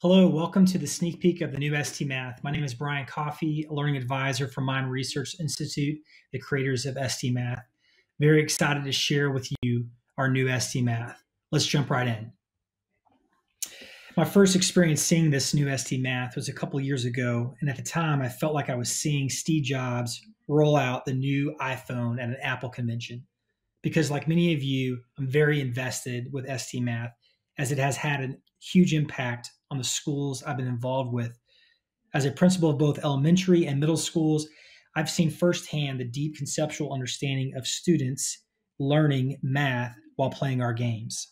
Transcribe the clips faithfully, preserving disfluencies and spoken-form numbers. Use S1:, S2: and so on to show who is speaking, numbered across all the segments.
S1: Hello, welcome to the sneak peek of the new S T Math. My name is Brian Coffey, a learning advisor from Mind Research Institute, the creators of S T Math. Very excited to share with you our new S T Math. Let's jump right in. My first experience seeing this new S T Math was a couple years ago, and at the time I felt like I was seeing Steve Jobs roll out the new iPhone at an Apple convention. Because like many of you, I'm very invested with S T Math as it has had a huge impact on the schools I've been involved with. As a principal of both elementary and middle schools, I've seen firsthand the deep conceptual understanding of students learning math while playing our games.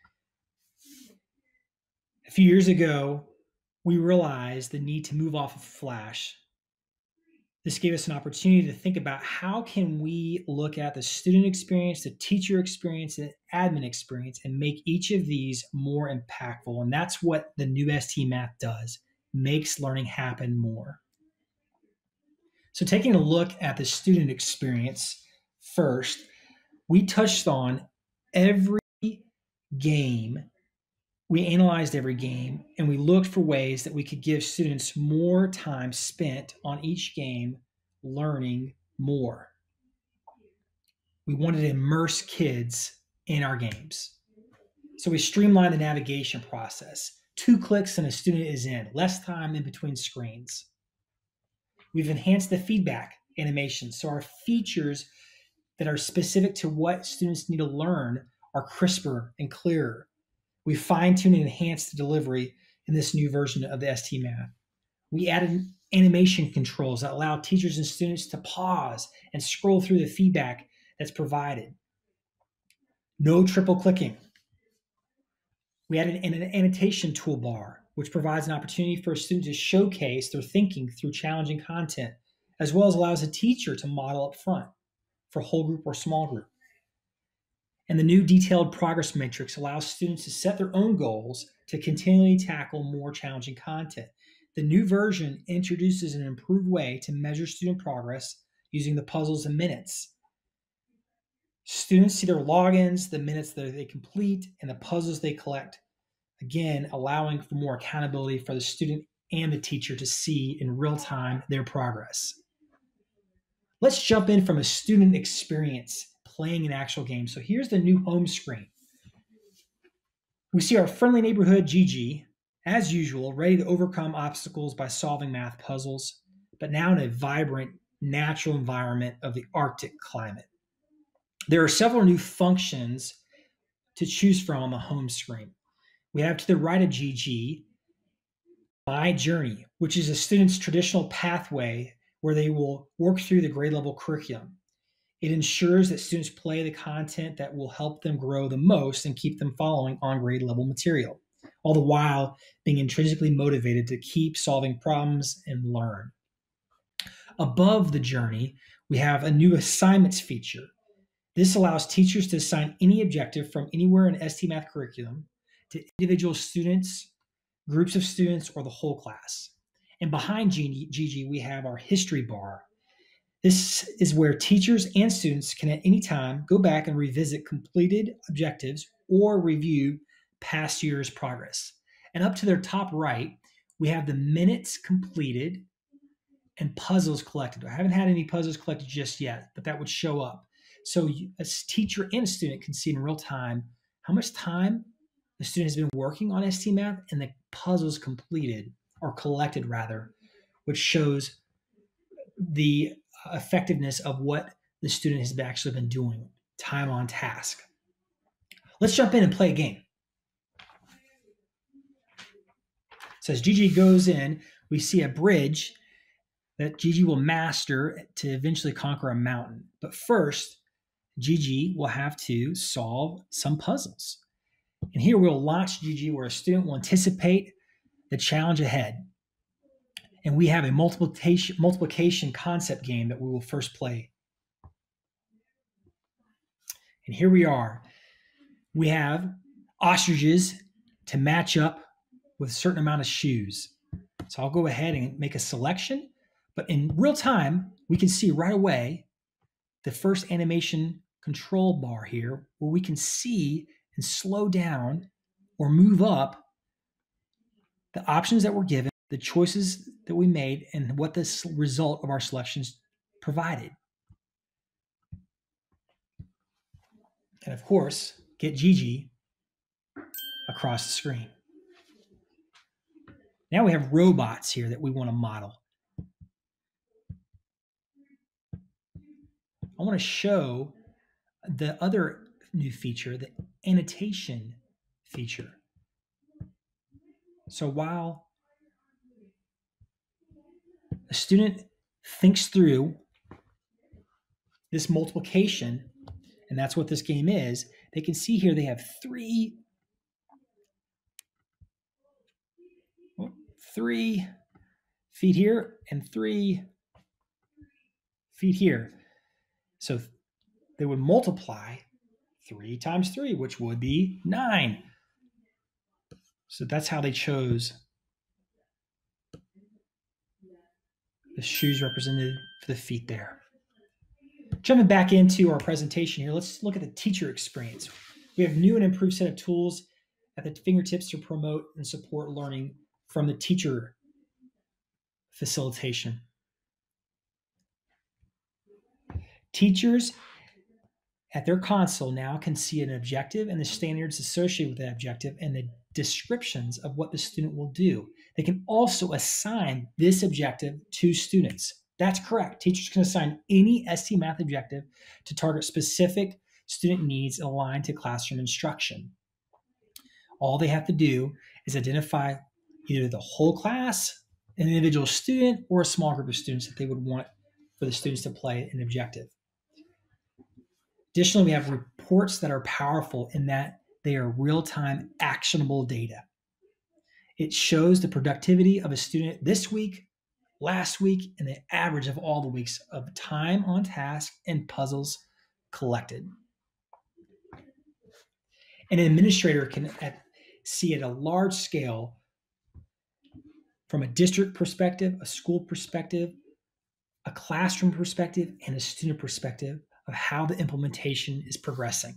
S1: A few years ago, we realized the need to move off of Flash. This gave us an opportunity to think about how can we look at the student experience, the teacher experience, and the admin experience, and make each of these more impactful. And that's what the new S T Math does, makes learning happen more. So taking a look at the student experience first, we touched on every game. We analyzed every game, and we looked for ways that we could give students more time spent on each game learning more. We wanted to immerse kids in our games. So we streamlined the navigation process. Two clicks and a student is in, less time in between screens. We've enhanced the feedback animation, so our features that are specific to what students need to learn are crisper and clearer. We fine-tuned and enhanced the delivery in this new version of the S T Math. We added animation controls that allow teachers and students to pause and scroll through the feedback that's provided. No triple clicking. We added an annotation toolbar, which provides an opportunity for a student to showcase their thinking through challenging content, as well as allows a teacher to model up front for whole group or small group. And the new detailed progress matrix allows students to set their own goals to continually tackle more challenging content. The new version introduces an improved way to measure student progress using the puzzles and minutes. Students see their logins, the minutes that they complete, and the puzzles they collect. Again, allowing for more accountability for the student and the teacher to see in real time their progress. Let's jump in from a student experience playing an actual game. So here's the new home screen. We see our friendly neighborhood JiJi, as usual, ready to overcome obstacles by solving math puzzles, but now in a vibrant, natural environment of the Arctic climate. There are several new functions to choose from on the home screen. We have to the right of JiJi, My Journey, which is a student's traditional pathway where they will work through the grade level curriculum. It ensures that students play the content that will help them grow the most and keep them following on grade level material, all the while being intrinsically motivated to keep solving problems and learn. Above the journey, we have a new assignments feature. This allows teachers to assign any objective from anywhere in S T Math curriculum to individual students, groups of students, or the whole class. And behind JiJi, we have our history bar. This is where teachers and students can at any time go back and revisit completed objectives or review past year's progress. And up to their top right, we have the minutes completed and puzzles collected. I haven't had any puzzles collected just yet, but that would show up. So you, as teacher and a student can see in real time how much time the student has been working on S T Math and the puzzles completed, or collected rather, which shows the effectiveness of what the student has actually been doing, time on task. Let's jump in and play a game. So as JiJi goes in, we see a bridge that JiJi will master to eventually conquer a mountain. But first, JiJi will have to solve some puzzles. And here we'll launch JiJi where a student will anticipate the challenge ahead. And we have a multiplication, multiplication concept game that we will first play. And here we are. We have ostriches to match up with a certain amount of shoes. So I'll go ahead and make a selection. But in real time, we can see right away the first animation control bar here, where we can see and slow down or move up the options that were given, the choices that we made, and what the result of our selections provided. And of course, get JiJi across the screen. Now we have robots here that we want to model. I want to show the other new feature, the annotation feature. So while a student thinks through this multiplication, and that's what this game is, they can see here they have three, three feet here and three feet here. So they would multiply three times three, which would be nine. So that's how they chose the shoes represented for the feet there. Jumping back into our presentation here, let's look at the teacher experience. We have new and improved set of tools at the fingertips to promote and support learning from the teacher facilitation. Teachers at their console now can see an objective and the standards associated with that objective and the descriptions of what the student will do. They can also assign this objective to students. That's correct. Teachers can assign any S T Math objective to target specific student needs aligned to classroom instruction. All they have to do is identify either the whole class, an individual student, or a small group of students that they would want for the students to play an objective. Additionally, we have reports that are powerful in that they are real-time actionable data. It shows the productivity of a student this week, last week, and the average of all the weeks of time on task and puzzles collected. An administrator can at, see at a large scale from a district perspective, a school perspective, a classroom perspective, and a student perspective of how the implementation is progressing.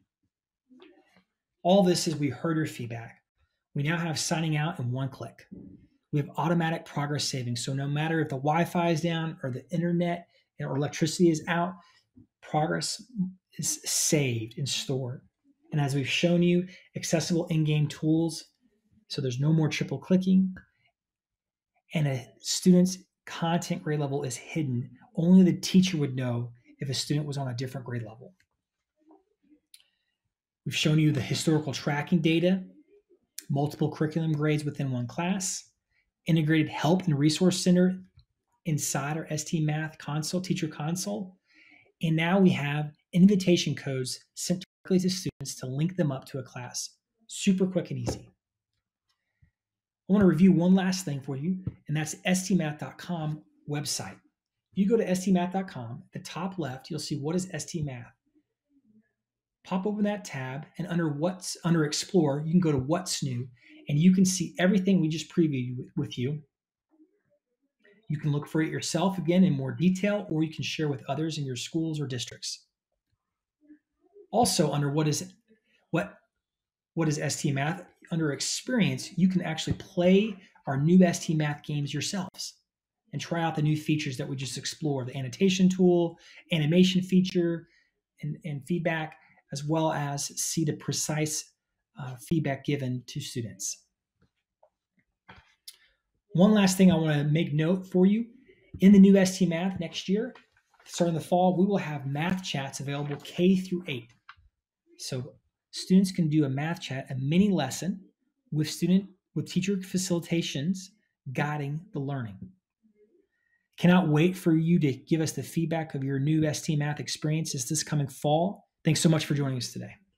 S1: All this is we heard your feedback. We now have signing out in one click. We have automatic progress saving. So no matter if the Wi-Fi is down or the internet or electricity is out, progress is saved and stored. And as we've shown you, accessible in-game tools, so there's no more triple clicking, and a student's content grade level is hidden. Only the teacher would know if a student was on a different grade level. We've shown you the historical tracking data, multiple curriculum grades within one class, integrated help and resource center inside our S T Math console, teacher console. And now we have invitation codes sent directly to students to link them up to a class. Super quick and easy. I want to review one last thing for you, and that's S T math dot com website. If you go to S T math dot com, at the top left, you'll see what is S T Math. Pop open that tab, and under what's under Explore, you can go to What's New, and you can see everything we just previewed with you. You can look for it yourself again in more detail, or you can share with others in your schools or districts. Also, under what is what what is S T Math, under Experience, you can actually play our new S T Math games yourselves and try out the new features that we just explored, the annotation tool, animation feature, and, and feedback, as well as see the precise uh, feedback given to students. One last thing I want to make note for you. In the new S T Math next year, starting the fall, we will have math chats available K through eight. So students can do a math chat, a mini lesson with student with teacher facilitations guiding the learning. Cannot wait for you to give us the feedback of your new S T Math experiences this coming fall. Thanks so much for joining us today.